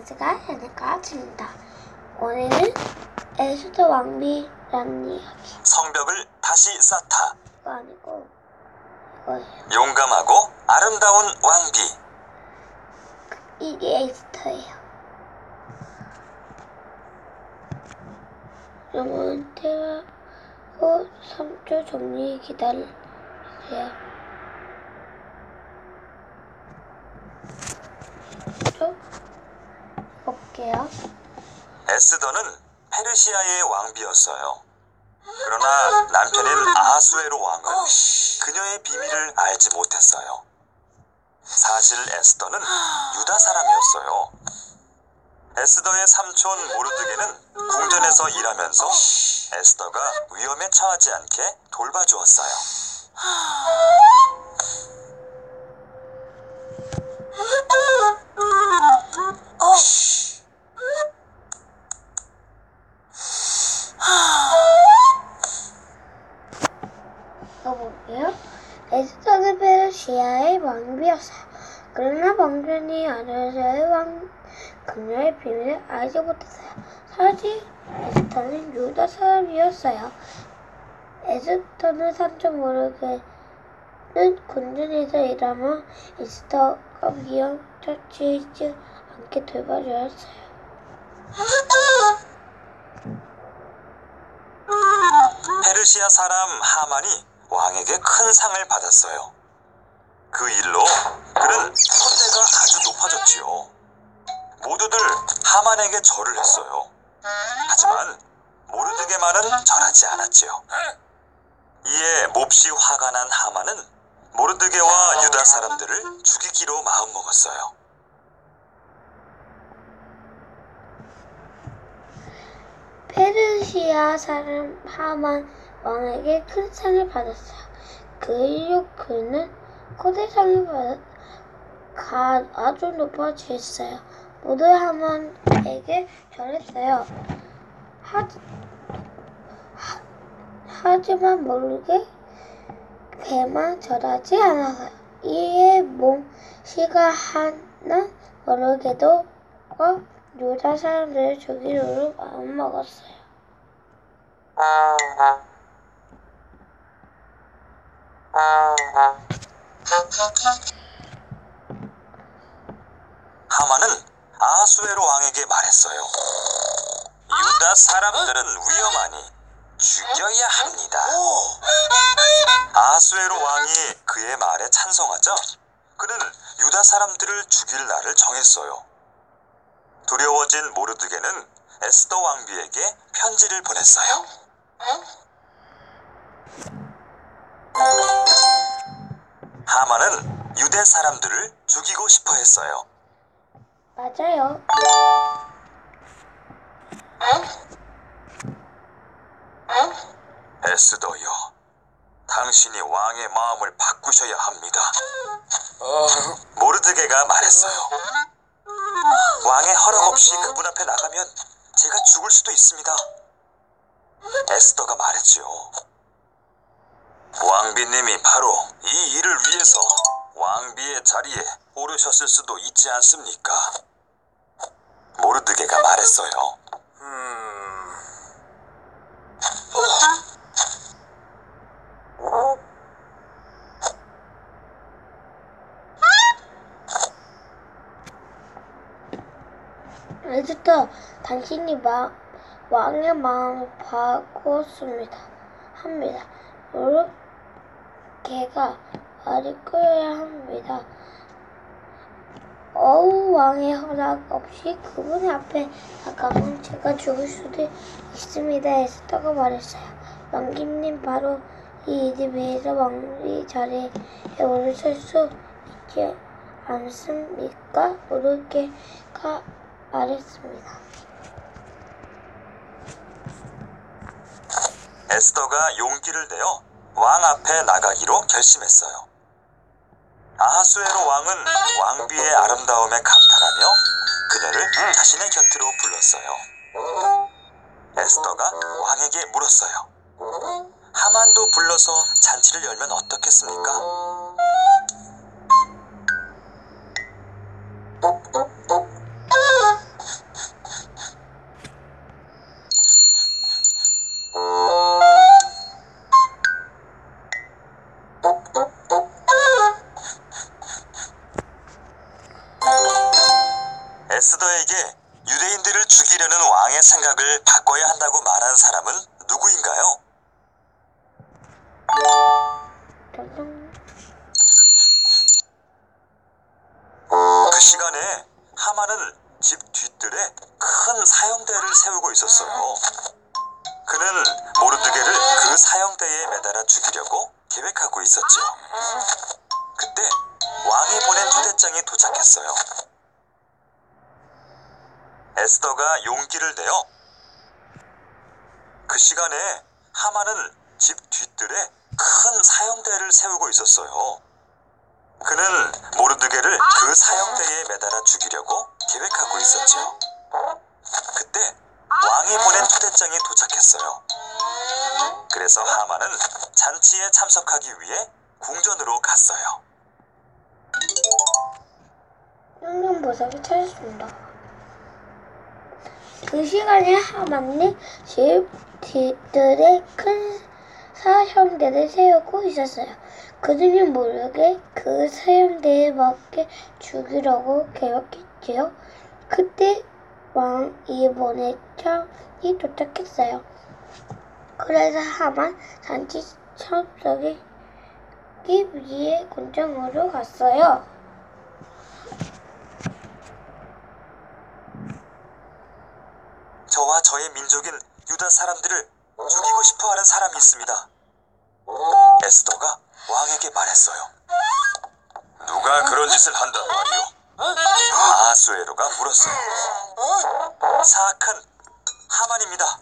안녕하세요. 해니까입니다. 오늘은 에스더 왕비라는 이야기. 성벽을 다시 쌓다. 이거 아니고 이거예요. 용감하고 아름다운 왕비. 이게 에스더예요. 영혼 태하고 3초 정리 기다리세요. 볼게요. 에스더는 페르시아의 왕비였어요. 그러나 남편인 아하수에로 왕은 그녀의 비밀을 알지 못했어요. 사실 에스더는 유다 사람이었어요. 에스더의 삼촌 모르드게는 궁전에서 일하면서 에스더가 위험에 처하지 않게 돌봐주었어요. 이거 볼게요. 에스더는 페르시아의 왕비였어요. 그러나 왕편이 아하수에로의 그녀의 비밀을 알지 못했어요. 사실 에스더는 유다 사람이었어요. 에스더는 삼촌 모르게는 궁전에서 일하며 에스더가 위험 처치하지 않게 돌봐주었어요. 페르시아 사람 하만이 왕에게 큰 상을 받았어요. 그 일로 그는 콧대가 아주 높아졌지요. 모두들 하만에게 절을 했어요. 하지만 모르드게만은 절하지 않았지요. 이에 몹시 화가 난 하만은 모르드게와 유다 사람들을 죽이기로 마음먹었어요. 페르시아 사람 하만 왕에게 큰 상을 받았어요. 그 일로 그는 코대상을 받아 아주 높아졌어요. 모두 하만에게 절했어요. 하지만 모르게 걔만 절하지 않았어요. 이에 몽시가 하나 모르게도 유다 사람들을 죽이려고 마음먹었어요. 하만은 아하수에로 왕에게 말했어요. 유다 사람들은 위험하니 죽여야 합니다. 아하수에로 왕이 그의 말에 찬성하자 그는 유다 사람들을 죽일 날을 정했어요. 두려워진 모르드게는 에스더 왕비에게 편지를 보냈어요. 하만은 유대 사람들을 죽이고 싶어 했어요. 맞아요. 에스더여, 당신이 왕의 마음을 바꾸셔야 합니다. 모르드게가 말했어요. 왕의 허락 없이 그분 앞에 나가면 제가 죽을 수도 있습니다. 에스더가 말했지요. 왕비님이 바로 이 일을 위해서 왕비의 자리에 오르셨을 수도 있지 않습니까? 모르드게가 말했어요. 에스더, 당신이 왕의 마음을 바꿨습니다. 합니다. 모르게가 말을 끌어야 합니다. 왕의 허락 없이 그분 앞에 나가면 제가 죽을 수도 있습니다. 에스더가 말했어요. 왕비님 바로 이 일을 위해서 왕비 자리에 오르실 수 있지 않습니까? 모르게가 말했습니다. 에스더가 용기를 내어 왕 앞에 나가기로 결심했어요. 아하수에로 왕은 왕비의 아름다움에 감탄하며 그녀를 자신의 곁으로 불렀어요. 에스더가 왕에게 물었어요. 하만도 불러서 잔치를 열면 어떻겠습니까? 에스더에게 유대인들을 죽이려는 왕의 생각을 바꿔야 한다고 말한 사람은 누구인가요? 짜잔. 그 시간에 하만은 집 뒤뜰에 큰 사형대를 세우고 있었어요. 그는 모르드게를 그 사형대에 매달아 죽이려고 계획하고 있었지요. 그때 왕이 보낸 초대장이 도착했어요. 에스더가 용기를 내어 그 시간에 하만은 집 뒤뜰에 큰 사형대를 세우고 있었어요. 그는 모르드게를 그 사형대에 매달아 죽이려고 계획하고 있었지요. 그때 왕이 보낸 초대장이 도착했어요. 그래서 하만은 잔치에 참석하기 위해 궁전으로 갔어요. 영양보석이 찾았습니다. 그 시간에 하만은 집 뒤뜰에 큰 사형대를 세우고 있었어요. 그들은 모르게 그 사형대에 맞게 죽이려고 계획했지요. 그때 왕이 보낸 청이 도착했어요. 그래서 하만 잔치 참석하기 위해 궁전으로 갔어요. 저와 저의 민족인 유다 사람들을 죽이고 싶어하는 사람이 있습니다. 에스더가 왕에게 말했어요. 누가 그런 짓을 한단 말이오? 아하수에로가 물었어요. 사악한 하만입니다.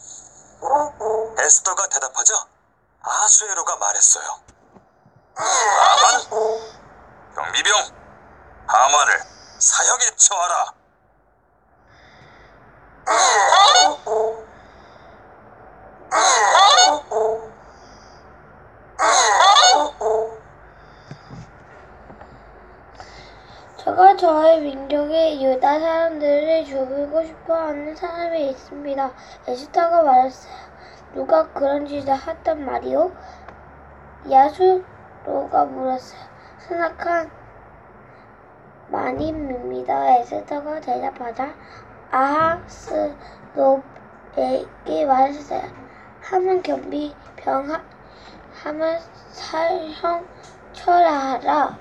에스더가 대답하자 아하수에로가 말했어요. 하만? 경비병, 하만을 사형에 처하라. 제가 저의 민족의 유다 사람들을 죽이고 싶어하는 사람이 있습니다. 에스더가 말했어요. 누가 그런 짓을 했단 말이오? 야수로가 물었어요. 선악한 마님입니다. 에스더가 대답하자 아하스롭에게 말했어요. 하만 경비병 하만 사형 처하라.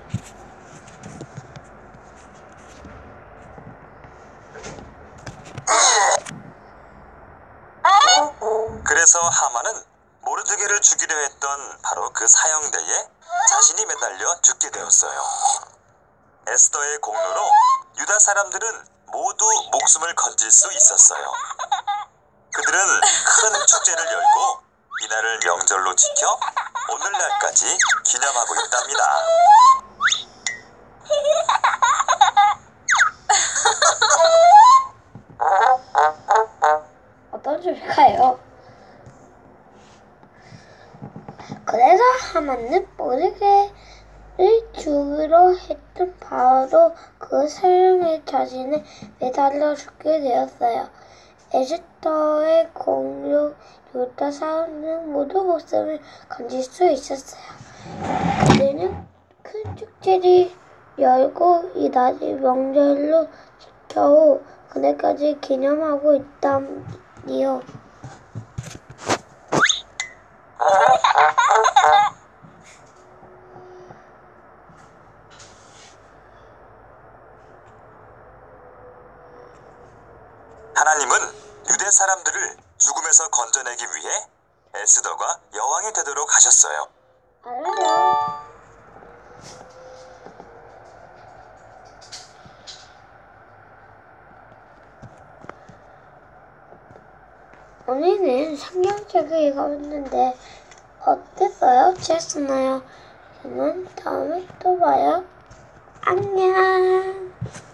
그래서 하만은 모르드게를 죽이려 했던 바로 그 사형대에 자신이 매달려 죽게 되었어요. 에스더의 공로로 유다 사람들은 모두 목숨을 건질 수 있었어요. 그들은 큰 축제를 열고 이날을 명절로 지켜 오늘날까지 기념하고 있답니다. 어떤 줄까요? 그래서 하만은 모르게를 죽이려 했던 바로 그 사형에 자신을 매달려 죽게 되었어요. 에스더의 공로 유다 사람들은 모두 목숨을 건질 수 있었어요. 그들은 큰 축제를 열고 이날을 명절로 지켜 그날까지 기념하고 있다니요. 하나님은 유대 사람들을 죽음에서 건져내기 위해 에스더가 여왕이 되도록 하셨어요. 알아요. 오늘은 성경책을 읽어봤는데 어땠어요? 재밌었나요? 저는 다음에 또 봐요. 안녕.